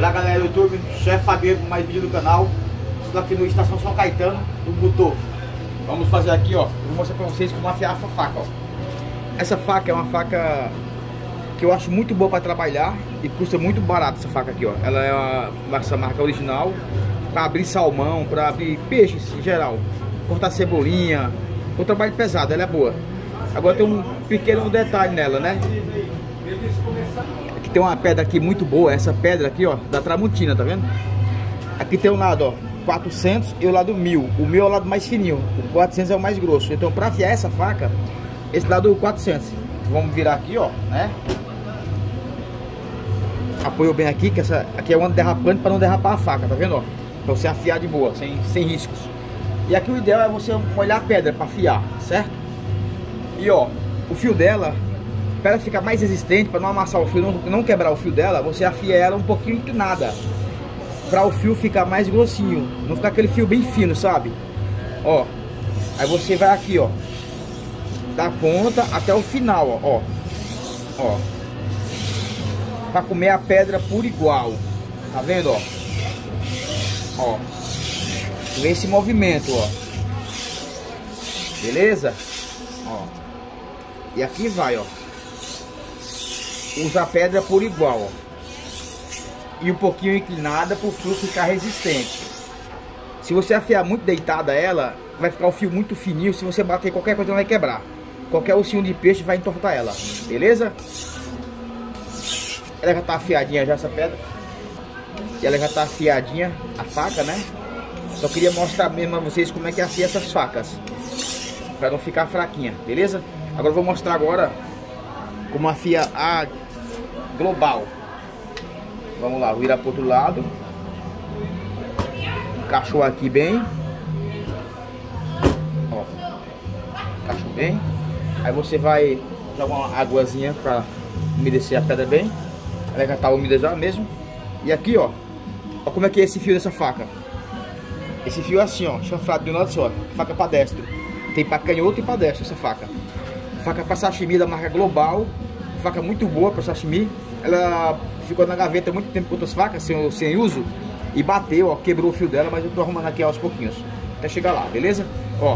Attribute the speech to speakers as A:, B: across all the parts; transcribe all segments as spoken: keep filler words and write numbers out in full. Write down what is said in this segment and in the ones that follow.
A: Olá galera do YouTube, Chefe Fabiano com mais vídeo do canal. Estou aqui no Estação São Caetano, do Butô. Vamos fazer aqui, ó, vou mostrar pra vocês como afiar essa faca, ó. Essa faca é uma faca que eu acho muito boa para trabalhar e custa muito barato essa faca aqui, ó. Ela é uma, essa marca original para abrir salmão, para abrir peixes em geral, cortar cebolinha, um trabalho pesado, ela é boa. Agora tem um pequeno detalhe nela, né? Aqui tem uma pedra aqui muito boa, essa pedra aqui, ó, da Tramontina, tá vendo? Aqui tem um lado, ó, quatrocentos e o lado mil. O meu é o lado mais fininho, o quatrocentos é o mais grosso. Então para afiar essa faca, esse lado quatrocentos. Vamos virar aqui, ó, né? Apoio bem aqui, que essa aqui é uma derrapante para não derrapar a faca, tá vendo, ó? Pra você afiar de boa, sem, sem riscos. E aqui o ideal é você molhar a pedra para afiar, certo? E ó, o fio dela, para ficar mais resistente, para não amassar o fio, não, não quebrar o fio dela, você afia ela um pouquinho inclinada, para o fio ficar mais grossinho, não ficar aquele fio bem fino, sabe? Ó, aí você vai aqui, ó, da ponta até o final, ó, ó, ó, para comer a pedra por igual, tá vendo, ó, ó, esse movimento, ó, beleza? Ó, e aqui vai, ó, usa a pedra por igual, ó, e um pouquinho inclinada para o fio ficar resistente. Se você afiar muito deitada ela, vai ficar o fio muito fininho. Se você bater qualquer coisa, não vai quebrar. Qualquer ossinho de peixe vai entortar ela, beleza? Ela já tá afiadinha já, essa pedra, e ela já tá afiadinha a faca, né? Só queria mostrar mesmo a vocês como é que afia essas facas, para não ficar fraquinha, beleza? Agora eu vou mostrar agora como afia a global. Vamos lá, virar para o outro lado, encaixou aqui bem, ó, encaixou bem. Aí você vai jogar uma águazinha para umedecer a pedra bem. Ela já tá úmida já mesmo. E aqui, ó, ó como é que é esse fio dessa faca. Esse fio é assim, ó, chanfrado de um lado só, faca para destro. Tem para canhoto e para destro essa faca. Faca para sashimi da marca Global, faca muito boa para sashimi. Ela ficou na gaveta muito tempo com outras facas sem, sem uso e bateu, ó, quebrou o fio dela, mas eu tô arrumando aqui aos pouquinhos até chegar lá, beleza? Ó,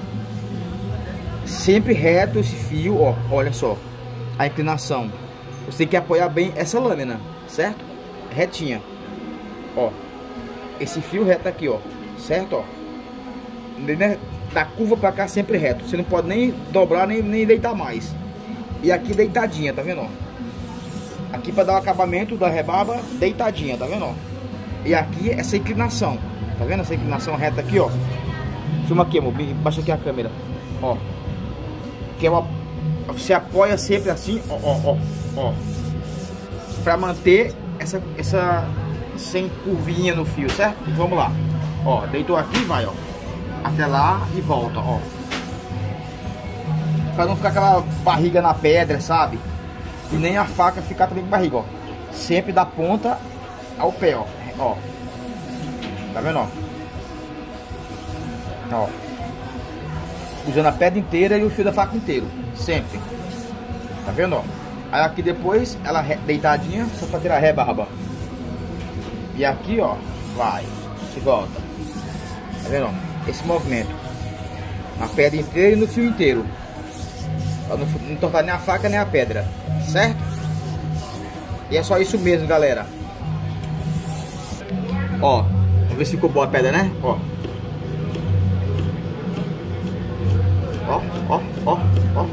A: sempre reto esse fio, ó, olha só a inclinação. Você tem que apoiar bem essa lâmina, certo? Retinha, ó, esse fio reto aqui, ó, certo, ó, da curva para cá sempre reto. Você não pode nem dobrar nem, nem deitar mais. E aqui deitadinha, tá vendo, ó? Aqui para dar o acabamento da rebarba deitadinha, tá vendo, ó? E aqui essa inclinação, tá vendo essa inclinação reta aqui, ó? Filma aqui, amor, baixa aqui a câmera, ó. Que é uma, você apoia sempre assim, ó, ó, ó, ó, para manter essa essa sem curvinha no fio, certo? Vamos lá, ó, deitou aqui, vai, ó, até lá e volta, ó, para não ficar aquela barriga na pedra, sabe? E nem a faca ficar também com barriga, ó. Sempre da ponta ao pé, ó. Ó. Tá vendo, ó? Ó. Usando a pedra inteira e o fio da faca inteiro. Sempre. Tá vendo, ó? Aí aqui depois, ela deitadinha, só pra tirar a rebarba. E aqui, ó, vai. E volta. Tá vendo, ó? Esse movimento. Na pedra inteira e no fio inteiro. Pra não entortar nem a faca nem a pedra, certo? E é só isso mesmo, galera. Ó, vamos ver se ficou boa a pedra, né? Ó, ó, ó, ó, ó.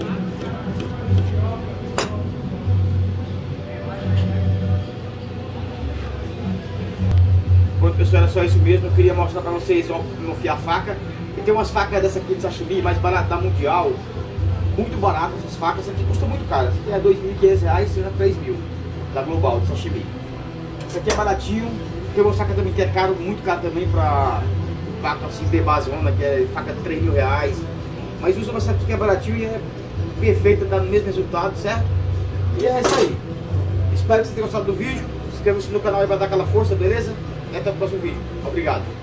A: Bom, pessoal, era só isso mesmo. Eu queria mostrar pra vocês, ó, como afiar a faca. E tem umas facas dessa aqui de sashimi mais barata da Mundial. Muito barato essas facas, essa aqui custa muito caro. Essa aqui é dois mil e quinhentos reais, sendo três mil da Global, de sashimi. Essa aqui é baratinho. Tem uma faca também que é caro, muito caro também pra faca assim, B basona, que é faca de três mil reais. Mas usa essa aqui que é baratinho e é perfeita, dá no mesmo resultado, certo? E é isso aí. Espero que você tenha gostado do vídeo. Inscreva-se no canal e vai dar aquela força, beleza? E até o próximo vídeo. Obrigado.